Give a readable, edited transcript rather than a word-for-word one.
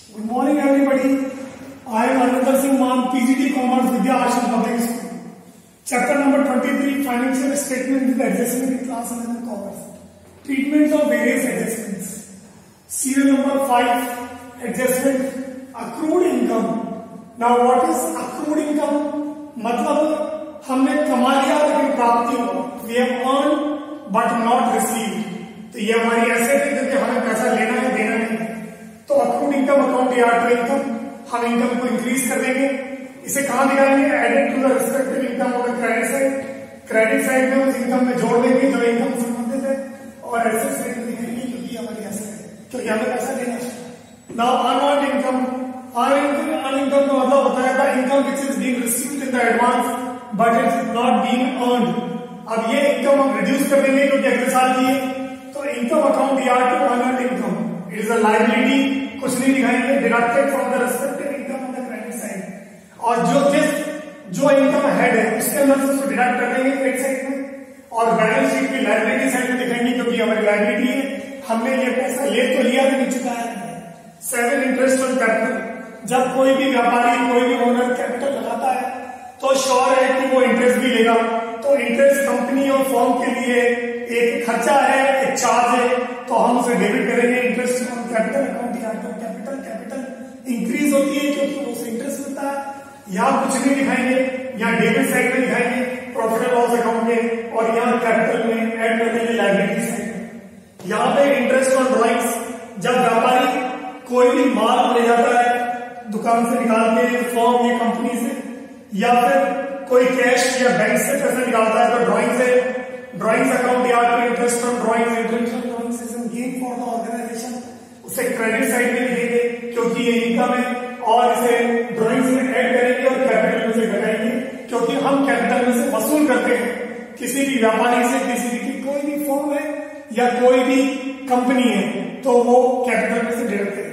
Good morning, everybody. I am Arvinder Singh Maan, PGT Commerce, Vidya Ashram Public School. Chapter number 23, Financial Statement with Adjustment in Class 11 Commerce. Treatments of various adjustments. Serial number 5, Adjustment, Accrued Income. Now, what is accrued income? मतलब हमने कमा लिया लेकिन प्राप्ति हो. We have earned but not received. तो ये हमारी एसेट है क्योंकि हमें पैसा लेना है, देना नहीं है. तो अक्रूड इनकम अकाउंट या टू इनकम, हम इनकम को इंक्रीज कर देंगे. इसे कहां दिखाएंगे? Added to the respective income of the credit side. Credit side में उस इनकम में जोड़ देंगे जो इनकम से संबंधित है और एसेट साइड में दिखाएंगे क्योंकि हमारी एसेट है, क्योंकि हमें पैसा देना है. Now unearned income. Unearned income का मतलब होता है the income which is being received in the advance but it is not being earned. अब ये इनकम हम रिड्यूस कर देंगे क्योंकि अगले साल की है. तो इनकम अकाउंट या to unearned income. It is a liability. कुछ नहीं दिखाएंगे. Deducted from the respective income on the credit side. और जो इनकम हेड है उसके अंदर से उसको डिडक्ट कर देंगे क्रेडिट साइड में और बैलेंस शीट की लायबिलिटी साइड में दिखाएंगे क्योंकि हमारी लायबिलिटी है. हमने ये पैसा ले तो लिया लेकिन चुकाया नहीं. 7 इंटरेस्ट ऑन कैपिटल. जब कोई भी व्यापारी, कोई भी ओनर कैपिटल लगाता है तो श्योर है कि वो इंटरेस्ट भी लेगा. तो इंटरेस्ट कंपनी और फर्म के लिए एक खर्चा है, एक चार्ज है, तो हम उसे डेबिट करेंगे. इंटरेस्ट ऑन कैपिटल अकाउंट या तो कैपिटल इंक्रीज होती है क्योंकि वो इंटरेस्ट मिलता है. यहाँ कुछ नहीं दिखाएंगे, यहाँ डेबिट साइड में दिखाएंगे प्रॉफिट एंड लॉस अकाउंट में और यहाँ कैपिटल में ऐड कर देंगे लायबिलिटी साइड में. यहाँ पे इंटरेस्ट ऑन ड्रॉइंग्स. जब व्यापारी कोई भी माल ले जाता है दुकान से निकाल के फर्म या कंपनी से, या फिर कोई कैश या बैंक से पैसा निकालता है तो ड्रॉइंग्स अकाउंट या interest on drawings. Interest on drawings is an gain for the organisation. उसे क्रेडिट साइड में लिखेंगे क्योंकि ये इनकम है और इसे ड्रॉइंग्स में ऐड करेंगे और कैपिटल में से घटाएंगे क्योंकि हम कैपिटल में से वसूल करते हैं. किसी भी व्यापारी से, किसी भी कोई भी फर्म है या कोई भी कंपनी है तो वो कैपिटल में से डिडक्ट करेंगे.